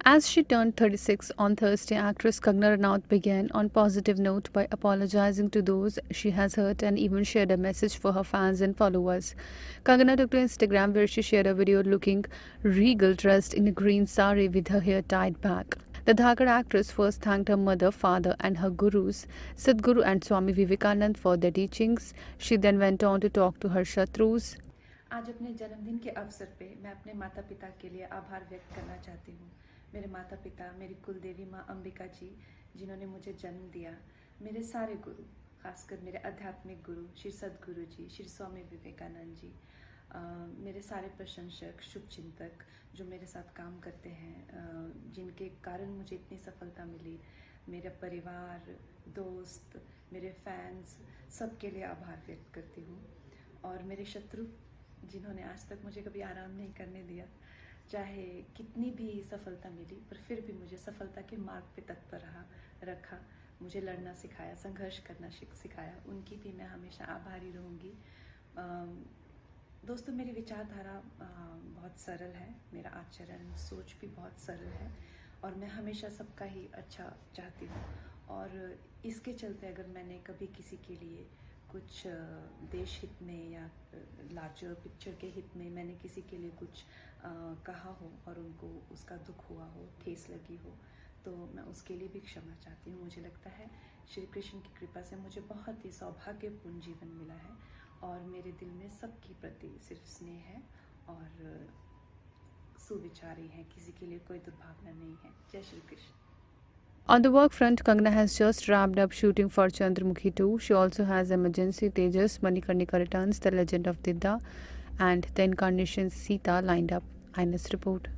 As she turned 36 on Thursday, actress Kangana Ranaut began on positive note by apologizing to those she has hurt and even shared a message for her fans and followers. Kangana took to Instagram where she shared a video looking regal dressed in a green sari with her hair tied back. The Dhakar actress first thanked her mother, father and her gurus, Sadhguru and Swami Vivekanand for their teachings. She then went on to talk to her shatrus. आज अपने जन्मदिन के अवसर पे मैं अपने माता पिता के लिए आभार व्यक्त करना चाहती हूँ। मेरे माता पिता, मेरी कुलदेवी माँ अंबिका जी, जिन्होंने मुझे जन्म दिया, मेरे सारे गुरु, खासकर मेरे आध्यात्मिक गुरु श्री सद्गुरु जी, श्री स्वामी विवेकानंद जी, मेरे सारे प्रशंसक, शुभचिंतक जो मेरे साथ काम करते हैं, जिनके कारण मुझे इतनी सफलता मिली, मेरा परिवार, दोस्त, मेरे फैंस, सबके लिए आभार व्यक्त करती हूँ। और मेरे शत्रु जिन्होंने आज तक मुझे कभी आराम नहीं करने दिया, चाहे कितनी भी सफलता मिली पर फिर भी मुझे सफलता के मार्ग पे तत्पर रखा, मुझे लड़ना सिखाया, संघर्ष करना सिखाया, उनकी भी मैं हमेशा आभारी रहूँगी। दोस्तों, मेरी विचारधारा बहुत सरल है, मेरा आचरण, सोच भी बहुत सरल है और मैं हमेशा सबका ही अच्छा चाहती हूँ। और इसके चलते अगर मैंने कभी किसी के लिए कुछ देश हित में या लार्जर पिक्चर के हित में मैंने किसी के लिए कुछ कहा हो और उनको उसका दुख हुआ हो, ठेस लगी हो, तो मैं उसके लिए भी क्षमा चाहती हूँ। मुझे लगता है श्री कृष्ण की कृपा से मुझे बहुत ही सौभाग्यपूर्ण जीवन मिला है और मेरे दिल में सबके प्रति सिर्फ स्नेह है और सुविचारी है, किसी के लिए कोई दुर्भावना नहीं है। जय Shri Krishna. On the work front, Kangana has just wrapped up shooting for Chandramukhi 2. She also has Emergency, Tejas, Manikarnika Returns, The Legend of Didda, and The Incarnation Sita lined up. INS report.